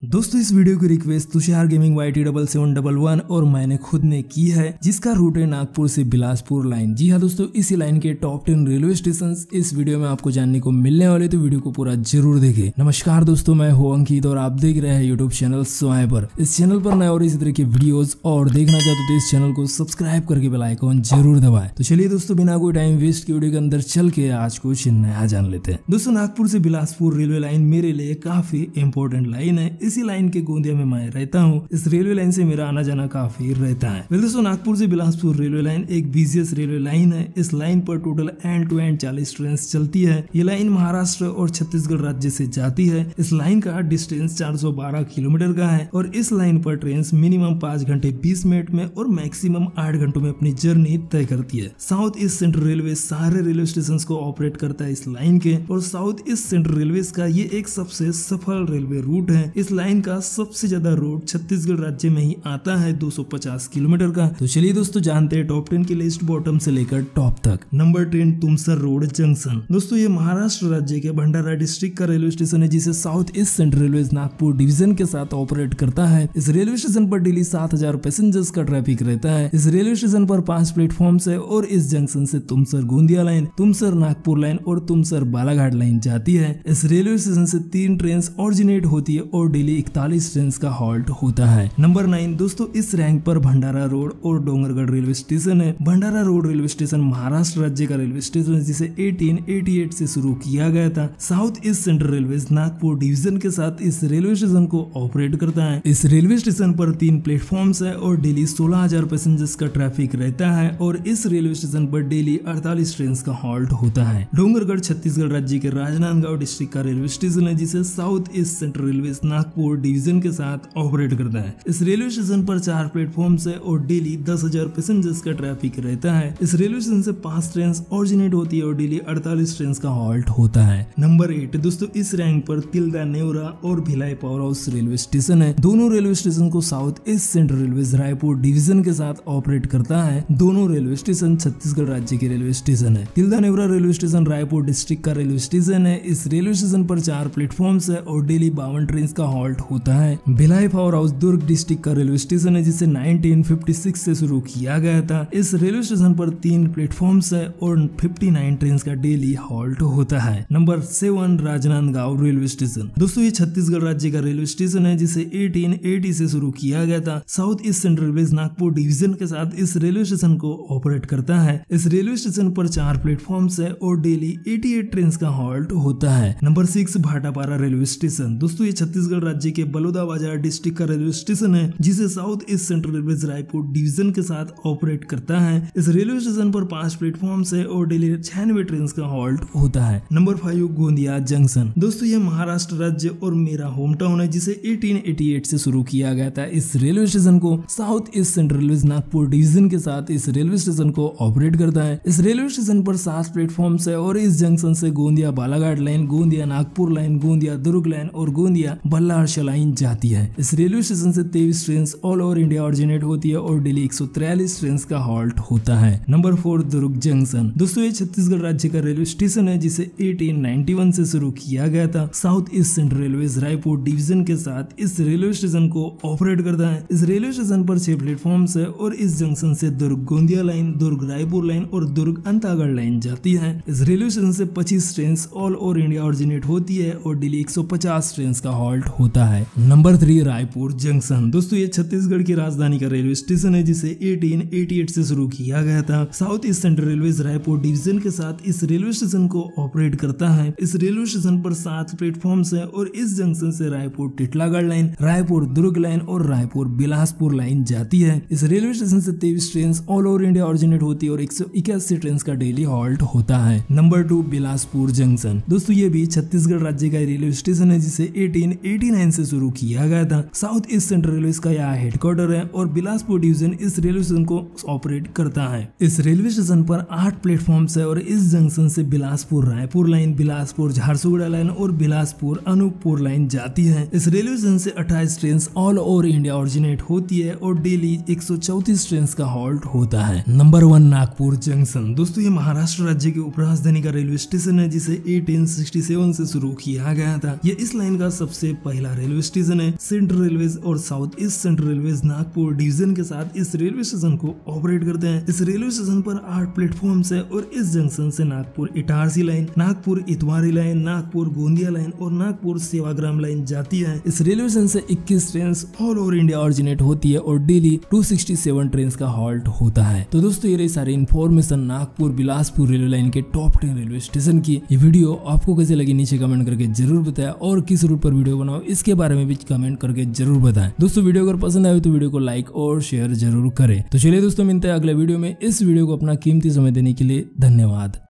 दोस्तों इस वीडियो की रिक्वेस्ट तुषार गेमिंग YT7711 और मैंने खुद ने की है, जिसका रूट है नागपुर से बिलासपुर लाइन। जी हाँ दोस्तों, इसी लाइन के टॉप 10 रेलवे स्टेशन इस वीडियो में आपको जानने को मिलने वाले, तो वीडियो को पूरा जरूर देखें। नमस्कार दोस्तों, मैं हूं अंकित और आप देख रहे हैं यूट्यूब चैनल स्वाइपर। इस चैनल पर नए और इसी तरह के वीडियोस और देखना चाहते तो इस चैनल को सब्सक्राइब करके बेल आइकन जरूर दबाएं। तो चलिए दोस्तों, बिना कोई टाइम वेस्ट के वीडियो के अंदर चल के आज कुछ नया जान लेते हैं। दोस्तों नागपुर से बिलासपुर रेलवे लाइन मेरे लिए काफी इंपॉर्टेंट लाइन है। इसी लाइन के गोंदिया में मैं रहता हूँ। इस रेलवे लाइन से मेरा आना जाना काफी रहता है। दोस्तों नागपुर से बिलासपुर रेलवे लाइन एक बिजिएस्ट रेलवे लाइन है। इस लाइन पर total end to end 40 train चलती है। ये लाइन महाराष्ट्र और छत्तीसगढ़ राज्य से जाती है। इस लाइन का डिस्टेंस 412 किलोमीटर का है और इस लाइन पर ट्रेन मिनिमम 5 घंटे 20 मिनट में और मैक्सिमम 8 घंटों में अपनी जर्नी तय करती है। साउथ ईस्ट सेंट्रल रेलवे सारे रेलवे स्टेशन को ऑपरेट करता है इस लाइन के, और साउथ ईस्ट सेंट्रल रेलवे का ये एक सबसे सफल रेलवे रूट है। इस लाइन का सबसे ज्यादा रोड छत्तीसगढ़ राज्य में ही आता है, 250 किलोमीटर का। तो चलिए दोस्तों जानते हैं टॉप 10 की लिस्ट बॉटम से लेकर टॉप तक। Number 10 Tumsar Road Junction. दोस्तों ये महाराष्ट्र राज्य के भंडारा डिस्ट्रिक्ट का रेलवे स्टेशन है, जिसे South east central railway Nagpur division के साथ ऑपरेट करता है। इस रेलवे स्टेशन पर डेली 7000 पैसेंजर्स का ट्रैफिक रहता है। इस रेलवे स्टेशन पर 5 प्लेटफॉर्म है और इस जंक्शन से तुमसर गोंदिया लाइन, तुमसर नागपुर लाइन और तुमसर बालाघाट लाइन जाती है। इस रेलवे स्टेशन से 3 ट्रेन ऑरिजिनेट होती है और डेली 41 ट्रेन का हॉल्ट होता है। नंबर 9 दोस्तों, इस रैंक पर भंडारा रोड और डोंगरगढ़ रेलवे स्टेशन है। Bhandara Road railway station Maharashtra राज्य का रेलवे स्टेशन है, जिसे 1888 से शुरू किया गया था। South east central railway Nagpur division के साथ इस रेलवे स्टेशन को ऑपरेट करता है। इस रेलवे स्टेशन पर 3 प्लेटफॉर्म्स है और डेली 16000 पैसेंजर्स का ट्रैफिक रहता है और इस रेलवे स्टेशन पर डेली 48 ट्रेन का हॉल्ट होता है। डोंगरगढ़ छत्तीसगढ़ राज्य के राजनांदगांव डिस्ट्रिक्ट का रेलवे स्टेशन है, जिसे South east central railway Nagpur division के साथ ऑपरेट करता है। इस रेलवे स्टेशन पर 4 प्लेटफॉर्म है और डेली 10,000 पैसेंजर्स का ट्रैफिक रहता है। इस रेलवे स्टेशन से 5 ट्रेन ऑरिजिनेट होती है और डेली 48 ट्रेन का हॉल्ट होता है। नंबर 8 दोस्तों, इस रैंक पर तिल्दा नेवरा और Bhilai Power House railway station है। दोनों रेलवे स्टेशन को South east central Railway Raipur division के साथ ऑपरेट करता है। दोनों रेलवे स्टेशन छत्तीसगढ़ राज्य के रेलवे स्टेशन है। Tilda Neora railway station Raipur district का रेलवे स्टेशन है। इस रेलवे स्टेशन पर 4 प्लेटफॉर्म है और डेली 52 ट्रेन का हॉल्ट होता है। Bhilai Power House Durg district का रेलवे स्टेशन है, जिसे 1956 से शुरू किया गया था। इस रेलवे स्टेशन पर 3 प्लेटफॉर्म्स है और 59 ट्रेन का डेली हॉल्ट होता है। Number 7 Rajnandgaon railway station. दोस्तों ये छत्तीसगढ़ राज्य का रेलवे स्टेशन है, जिसे 1880 से शुरू किया गया था। South east central railway Nagpur division के साथ इस रेलवे स्टेशन को ऑपरेट करता है। इस रेलवे स्टेशन पर 4 प्लेटफॉर्म्स है और डेली 88 ट्रेन का हॉल्ट होता है। Number 6 Bhatapara railway station. दोस्तों ये छत्तीसगढ़ राज्य के बलौदाबाजार डिस्ट्रिक्ट का रेलवे स्टेशन है, जिसे South east central Railway Raipur division के साथ ऑपरेट करता है। इस रेलवे स्टेशन पर 5 प्लेटफॉर्म्स है और डेली 96 ट्रेन का हॉल्ट होता है। Number 5 Gondia junction. दोस्तों ये महाराष्ट्र राज्य और मेरा होम टाउन है, जिसे 1888 से शुरू किया गया था। इस रेलवे स्टेशन को South east central railway Nagpur division के साथ इस रेलवे स्टेशन को ऑपरेट करता है। इस रेलवे स्टेशन पर 7 प्लेटफॉर्म्स है और इस जंक्शन से Gondia Balaghat line, Gondia Nagpur line, Gondia Durg line और गोंदिया बल्लारशा लाइन जाती है। इस रेलवे स्टेशन से 23 train all over India originate होती है और डेली 143 ट्रेन का हॉल्ट होता है। Number 4 Durg junction. दोस्तों ये छत्तीसगढ़ राज्य का रेलवे स्टेशन है, जिसे 1891 से शुरू किया गया था। South east central Railway Raipur division के साथ इस रेलवे स्टेशन को ऑपरेट करता है। इस रेलवे स्टेशन पर 6 प्लेटफॉर्म है और इस जंक्शन से दुर्ग गोंदिया लाइन, दुर्ग रायपुर लाइन और दुर्ग अंतागढ़ लाइन जाती है। इस रेलवे स्टेशन से 25 train all over India originate होती है और डेली 150 ट्रेन का हॉल्ट होता है। Number 3 Raipur junction. दोस्तों ये छत्तीसगढ़ की राजधानी का रेलवे स्टेशन है, जिसे 1888 से शुरू किया गया था। South east central Railway Raipur division के साथ इस रेलवे स्टेशन को ऑपरेट करता है। इस रेलवे स्टेशन पर 7 प्लेटफॉर्म्स है और इस जंक्शन से रायपुर टिटलागढ़ लाइन, रायपुर दुर्ग लाइन और रायपुर बिलासपुर लाइन जाती है। इस रेलवे स्टेशन से 23 train all over India originate होती है और 181 ट्रेन का डेली हॉल्ट होता है। Number 2 Bilaspur junction. दोस्तों ये भी छत्तीसगढ़ राज्य का रेलवे स्टेशन है, जिसे 1889 से शुरू किया गया था। साउथ ईस्ट सेंट्रल रेलवे का यहाँ हेडक्वार्टर है और बिलासपुर डिवीजन इस रेलवे स्टेशन को ऑपरेट करता है। इस रेलवे स्टेशन पर 8 प्लेटफॉर्म्स है और इस जंक्शन से बिलासपुर रायपुर लाइन, बिलासपुर झारसुगुड़ा लाइन और बिलासपुर अनूपपुर लाइन जाती है। इस रेलवे स्टेशन से 28 train all over India originate होती है और डेली 134 ट्रेन का हॉल्ट होता है। Number 1 Nagpur junction. दोस्तों ये महाराष्ट्र राज्य के उपराजधानी का रेलवे स्टेशन है, जिसे 1867 से शुरू किया गया था। ये इस लाइन का सबसे पहला का रेलवे स्टेशन है। सेंट्रल रेलवे और south east central railway Nagpur division के साथ इस रेलवे स्टेशन को ऑपरेट करते हैं। इस रेलवे स्टेशन पर 8 प्लेटफॉर्म्स है और इस जंक्शन से Nagpur Itarsi line, Nagpur Itwari line, Nagpur Gondia line और नागपुर सेवाग्राम लाइन जाती है। इस रेलवे स्टेशन से 21 train all over India originate होती है और डेली 267 ट्रेन का हॉल्ट होता है। तो दोस्तों ये सारी information Nagpur Bilaspur railway line के टॉप 10 रेलवे स्टेशन की। ये वीडियो आपको कैसे लगी नीचे कमेंट करके जरूर बताएं और किस रूट पर वीडियो बनाओ इसके बारे में भी कमेंट करके जरूर बताएं। दोस्तों वीडियो अगर पसंद आए तो वीडियो को लाइक और शेयर जरूर करें। तो चलिए दोस्तों मिलते हैं अगले वीडियो में। इस वीडियो को अपना कीमती समय देने के लिए धन्यवाद।